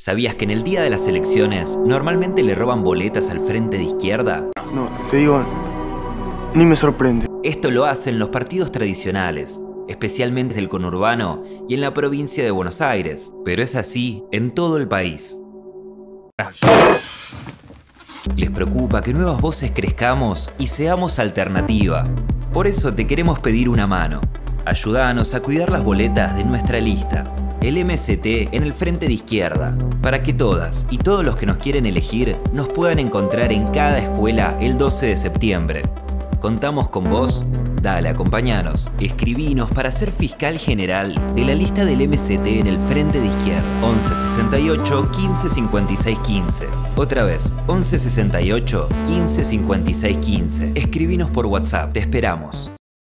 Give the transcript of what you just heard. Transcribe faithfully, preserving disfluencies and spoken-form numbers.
¿Sabías que en el día de las elecciones normalmente le roban boletas al frente de izquierda? No, te digo, ni me sorprende. Esto lo hacen los partidos tradicionales, especialmente del conurbano y en la provincia de Buenos Aires, pero es así en todo el país. Les preocupa que nuevas voces crezcamos y seamos alternativa. Por eso te queremos pedir una mano. Ayúdanos a cuidar las boletas de nuestra lista, el M S T en el frente de izquierda, para que todas y todos los que nos quieren elegir nos puedan encontrar en cada escuela el doce de septiembre. ¿Contamos con vos? Dale, acompañanos. Escribinos para ser fiscal general de la lista del M S T en el frente de izquierda. once sesenta y ocho, quince cincuenta y seis quince. Otra vez, once sesenta y ocho, quince cincuenta y seis quince. Escribinos por WhatsApp. Te esperamos.